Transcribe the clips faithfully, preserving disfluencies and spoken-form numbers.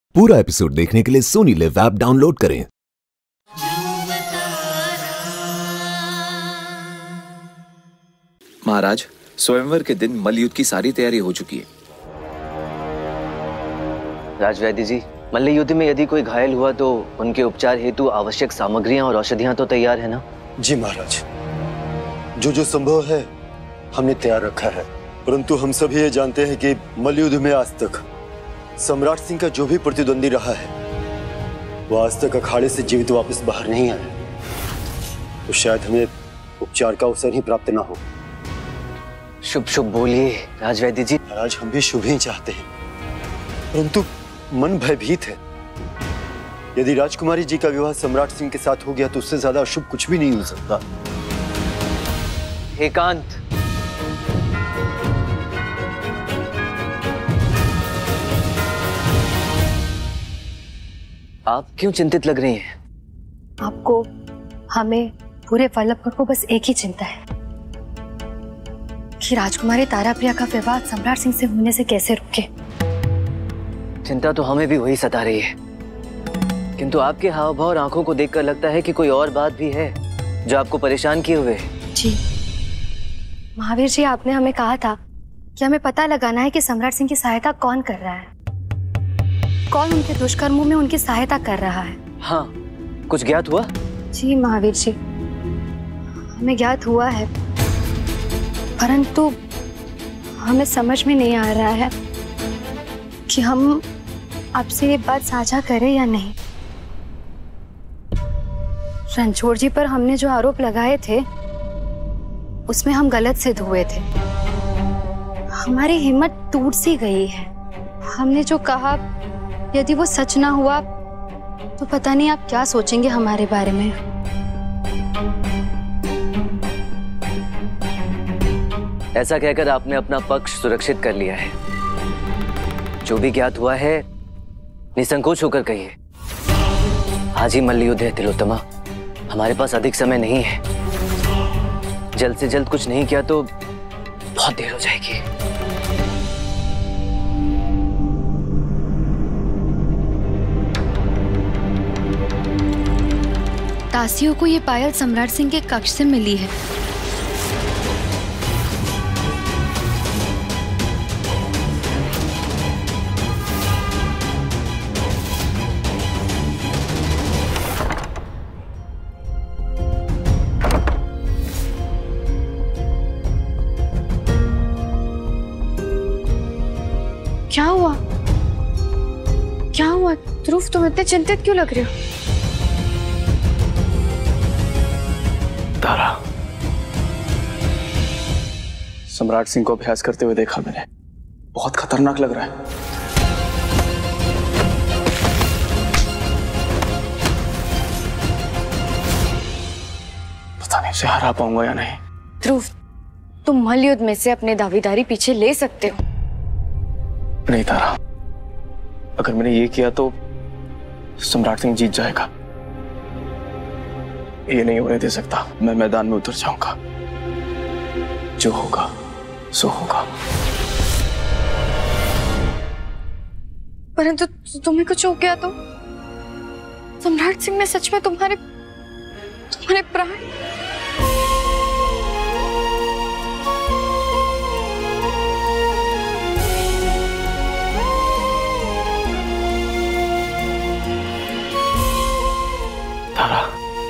पूरा एपिसोड देखने के लिए सोनी लिव ऐप डाउनलोड करें। महाराज, स्वयंवर के दिन मल्लयुद्ध की सारी तैयारी हो चुकी है। राजवैद्य जी, मल्ल युद्ध में यदि कोई घायल हुआ तो उनके उपचार हेतु आवश्यक सामग्रियां और औषधियां तो तैयार है ना? जी महाराज, जो जो संभव है हमने तैयार रखा है, परंतु हम सभी ये जानते हैं कि मल्लयुद्ध में आज तक सम्राट सिंह का जो भी प्रतिद्वंदी रहा है वो आज तक अखाड़े से जीवित वापस बाहर नहीं आया, तो शायद हमें उपचार का अवसर ही प्राप्त ना हो। शुभ शुभ बोलिए राजवैद्य जी। महाराज, हम भी शुभ ही चाहते हैं, परंतु मन भयभीत है। यदि राजकुमारी जी का विवाह सम्राट सिंह के साथ हो गया तो उससे ज्यादा अशुभ कुछ भी नहीं हो सकता। एकांत, आप क्यों चिंतित लग रही हैं? आपको, हमें, पूरे वल्लभगढ़ को बस एक ही चिंता है कि राजकुमारी तारा प्रिया का विवाह सम्राट सिंह से होने से कैसे रोके। चिंता तो हमें भी वही सता रही है, किंतु आपके हाव भाव और आंखों को देखकर लगता है कि कोई और बात भी है जो आपको परेशान किए हुए है। जी महावीर जी, आपने हमें कहा था कि हमें पता लगाना है कि सम्राट सिंह की सहायता कौन कर रहा है, कौन उनके दुष्कर्मों में उनकी सहायता कर रहा है। हाँ, कुछ ज्ञात हुआ? जी महावीर जी, हमें ज्ञात हुआ है, परंतु हमें समझ में नहीं आ रहा है कि हम आपसे ये बात साझा करें या नहीं। रणछोड़ जी पर हमने जो आरोप लगाए थे उसमें हम गलत सिद्ध हुए थे। हमारी हिम्मत टूट सी गई है। हमने जो कहा यदि वो सच ना हुआ तो पता नहीं आप क्या सोचेंगे हमारे बारे में। ऐसा कहकर आपने अपना पक्ष सुरक्षित कर लिया है। जो भी ज्ञात हुआ है निसंकोच होकर कहिए। आज ही मल्लयुद्ध है तिलोत्तमा, हमारे पास अधिक समय नहीं है। जल्द से जल्द कुछ नहीं किया तो बहुत देर हो जाएगी। दासियों को ये पायल सम्राट सिंह के कक्ष से मिली है। क्या हुआ? क्या हुआ ध्रुव, तुम इतने चिंतित क्यों लग रहे हो? तारा, सम्राट सिंह को अभ्यास करते हुए देखा मैंने, बहुत खतरनाक लग रहा है। पता नहीं उसे हरा पाऊंगा या नहीं। ध्रुव, तुम मल्लयुद्ध में से अपने दावेदारी पीछे ले सकते हो। नहीं तारा, अगर मैंने ये किया तो सम्राट सिंह जीत जाएगा। ये नहीं होने दे सकता। मैं मैदान में उतर जाऊंगा, जो होगा सो होगा। परंतु तुम्हें कुछ हो गया तो सम्राट सिंह ने सच में तुम्हारे तुम्हारे प्राण। तारा,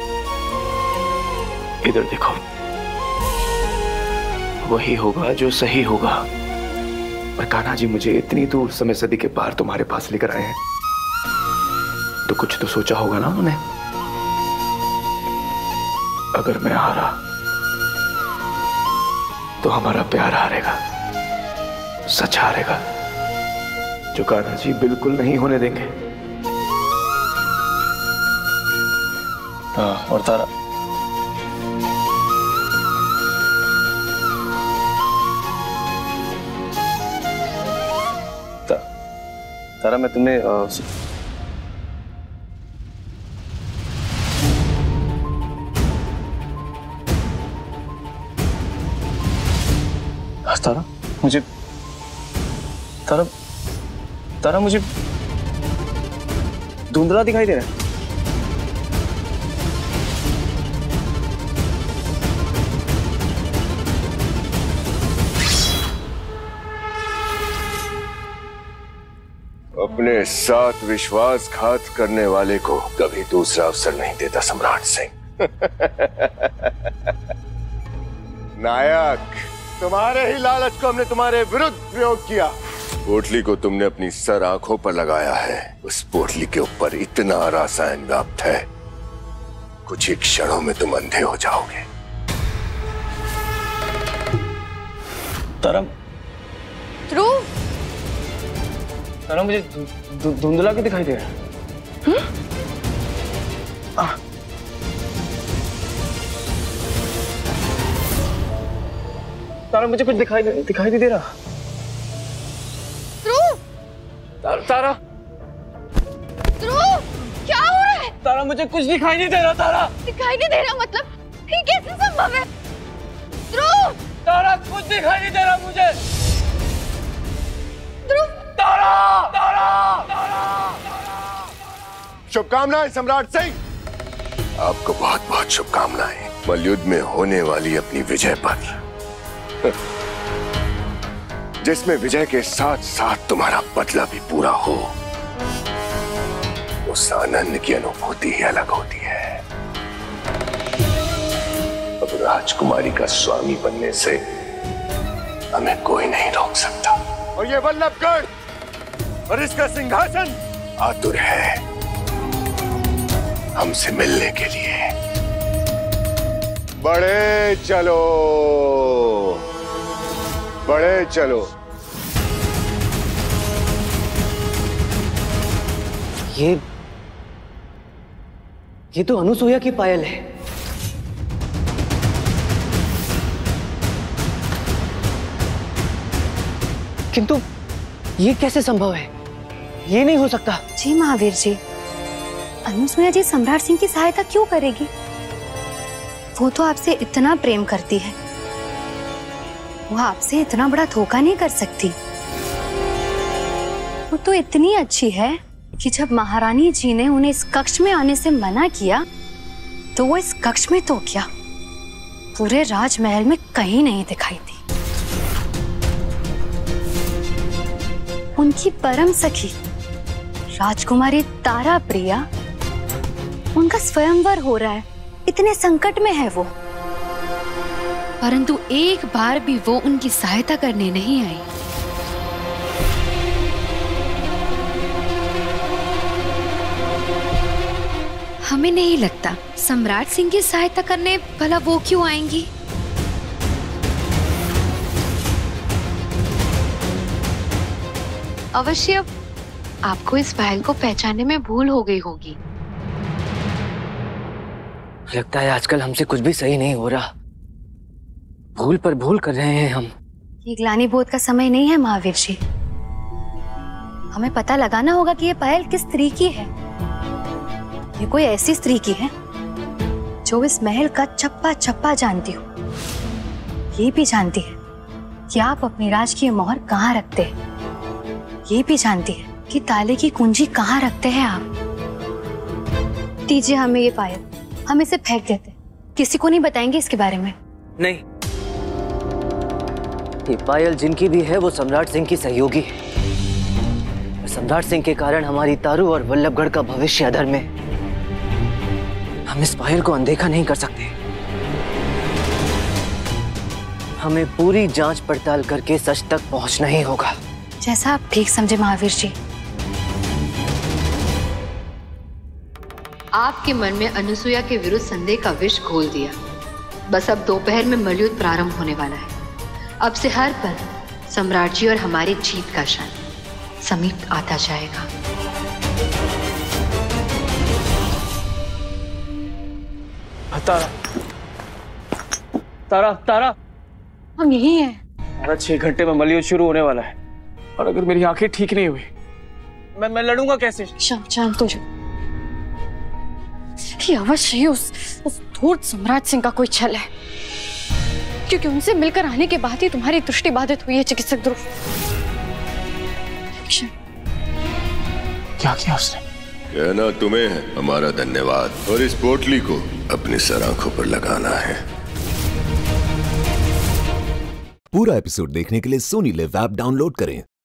इधर देखो, वही होगा जो सही होगा। और कान्हा जी मुझे इतनी दूर समय सदी के पार तुम्हारे पास लेकर आए हैं, तो कुछ तो सोचा होगा ना उन्होंने। अगर मैं हारा तो हमारा प्यार हारेगा, सच हारेगा, जो कान्हा जी बिल्कुल नहीं होने देंगे। हाँ, और तारा, तारा मैं तुम्हें आ, तारा मुझे तारा तारा मुझे धुंधला दिखाई दे रहा है। अपने साथ विश्वासघात करने वाले को कभी दूसरा अवसर नहीं देता सम्राट सिंह। नायक, तुम्हारे ही लालच को हमने तुम्हारे विरुद्ध प्रयोग किया। पोटली को तुमने अपनी सर आंखों पर लगाया है। उस पोटली के ऊपर इतना रसायन व्याप्त है, कुछ ही क्षणों में तुम अंधे हो जाओगे। तारा, ध्रुव, तारा मुझे धुंधला क्यों दिखाई दे रहा है? तारा मुझे कुछ दिखाई दिखाई नहीं दे रहा। ध्रुव, तारा, तारा, ध्रुव, क्या हो रहा है? तारा मुझे कुछ दिखाई नहीं दे रहा। तारा दिखाई नहीं दे रहा मतलब ये कैसे संभव है? ध्रुव, तारा कुछ दिखाई नहीं दे रहा मुझे। ध्रुव, तारा, तारा, तारा, शुभकामनाएं सम्राट सिंह। आपको बहुत बहुत शुभकामनाएं मलयुद्ध में होने वाली अपनी विजय पर, जिसमें विजय के साथ साथ तुम्हारा बदला भी पूरा हो। उस आनंद की अनुभूति ही अलग होती है। अब राजकुमारी का स्वामी बनने से हमें कोई नहीं रोक सकता। और ये वल्लभगढ़ और इसका सिंहासन आतुर है हमसे मिलने के लिए। बड़े चलो, बड़े चलो। ये ये तो अनुसूया की पायल है। किंतु ये कैसे संभव है? ये नहीं हो सकता। जी महावीर जी, अनुसूया जी सम्राट सिंह की सहायता क्यों करेगी? वो तो आपसे इतना प्रेम करती है, वो आपसे इतना बड़ा धोखा नहीं कर सकती। वो तो इतनी अच्छी है कि जब महारानी जी ने उन्हें इस कक्ष में आने से मना किया तो वो इस कक्ष में तो क्या, पूरे राजमहल में कहीं नहीं दिखाई दी। उनकी परम सखी राजकुमारी तारा प्रिया, उनका स्वयंवर हो रहा है, इतने संकट में है वो, परंतु एक बार भी वो उनकी सहायता करने नहीं आई। हमें नहीं लगता सम्राट सिंह की सहायता करने भला वो क्यों आएंगी। अवश्य आपको इस पायल को पहचानने में भूल हो गई होगी। लगता है आजकल हमसे कुछ भी सही नहीं हो रहा। भूल पर भूल कर रहे हैं हम। ये ग्लानि बोध का समय नहीं है महावीर जी। हमें पता लगाना होगा कि ये पायल किस स्त्री की है। ये कोई ऐसी स्त्री की है जो इस महल का चप्पा चप्पा जानती हो। ये भी जानती है कि आप अपनी राज की मोहर कहाँ रखते हैं। ये भी जानती है कि ताले की कुंजी कहाँ रखते हैं आप। दीजिए हमें ये पायल, हम इसे फेंक देते, किसी को नहीं बताएंगे इसके बारे में। नहीं, ये पायल जिनकी भी है वो सम्राट सिंह की सहयोगी है। और सम्राट सिंह के कारण हमारी तारू और वल्लभगढ़ का भविष्य अधर में। हम इस पायल को अनदेखा नहीं कर सकते। हमें पूरी जांच पड़ताल करके सच तक पहुंचना ही होगा। जैसा आप ठीक समझे महावीर जी। आपके मन में अनुसूया के विरुद्ध संदेह का विष घोल दिया। बस अब दोपहर में मलयुद्ध प्रारंभ होने वाला है। अब से हर पल सम्राट जी और हमारी जीत का क्षण समीप आता जाएगा। तारा, तारा, तारा, हम यही हैं। तारा, छह घंटे में मलयुद्ध शुरू होने वाला है और अगर मेरी आंखें ठीक नहीं हुई मैं मैं लड़ूंगा कैसे? जान तो जो कि अवश्य ही उस उस धूर्त सम्राट सिंह का कोई छल है, क्योंकि उनसे मिलकर आने के बाद ही तुम्हारी दृष्टि बाधित हुई है चिकित्सक ध्रुव। क्या किया उसने? कहना तुम्हें है हमारा धन्यवाद, और इस पोटली को अपनी सर आंखों पर लगाना है। पूरा एपिसोड देखने के लिए सोनी लिव ऐप डाउनलोड करें।